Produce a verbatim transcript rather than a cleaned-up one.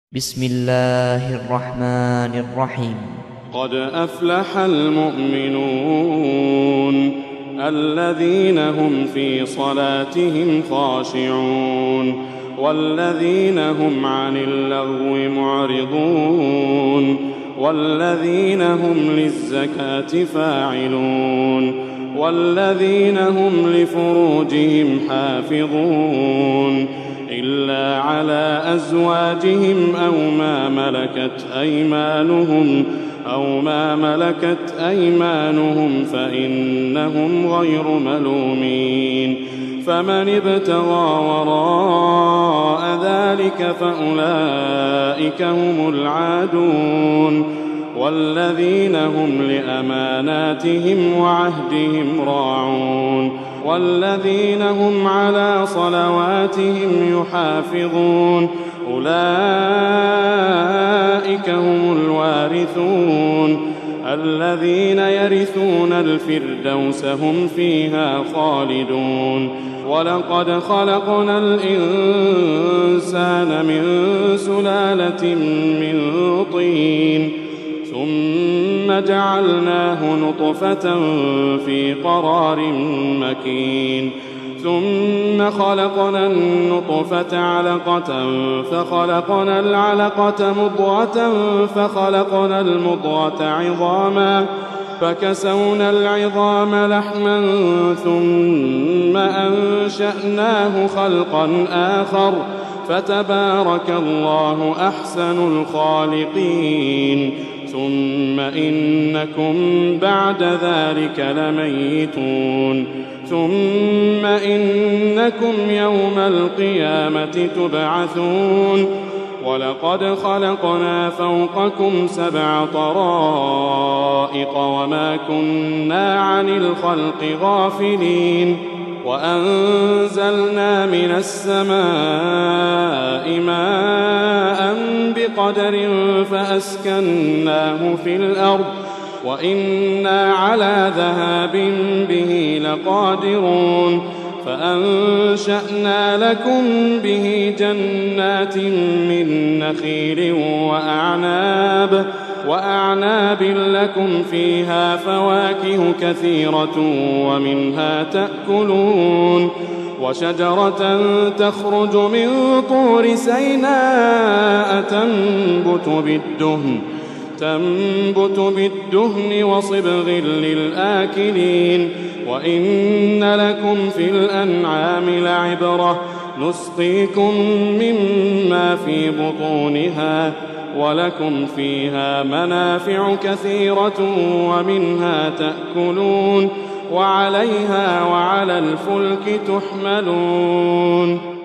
بسم الله الرحمن الرحيم. قد أفلح المؤمنون الذين هم في صلاتهم خاشعون والذين هم عن اللغو معرضون والذين هم للزكاة فاعلون والذين هم لفروجهم حافظون إلا على أزواجهم أو ما ملكت أيمانهم أو ما ملكت أيمانهم فإنهم غير ملومين. فمن ابتغى وراء ذلك فأولئك هم العادون والذين هم لأماناتهم وعهدهم راعون والذين هم على صلواتهم يحافظون أولئك هم الوارثون الذين يرثون الفردوس هم فيها خالدون. ولقد خلقنا الإنسان من سلالة من طين ثم جعلناه نطفة في قرار مكين ثم خلقنا النطفة علقة فخلقنا العلقة مضغة فخلقنا المضغة عظاما فكسونا العظام لحما ثم أنشأناه خلقا آخر فتبارك الله أحسن الخالقين. ثم إنكم بعد ذلك لميتون ثم إنكم يوم القيامة تبعثون. ولقد خلقنا فوقكم سبع طرائق وما كنا عن الخلق غافلين وأنزلنا من السماء ماء بقدر فأسكناه في الأرض وإنا على ذهاب به لقادرون. فأنشأنا لكم به جنات من نخيل وأعناب وأعناب لكم فيها فواكه كثيرة ومنها تأكلون وشجرة تخرج من طور سيناء تنبت بالدهن تنبت بالدهن وصبغ للآكلين. وإن لكم في الأنعام لعبرة نسقيكم مما في بطونها ولكم فيها منافع كثيرة ومنها تأكلون وعليها وعلى الفلك تحملون.